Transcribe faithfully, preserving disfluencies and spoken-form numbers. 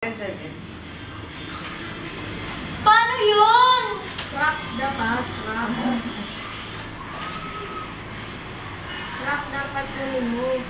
ten seconds. Paano yun? Rock dapat. Rock. Rock dapat remove.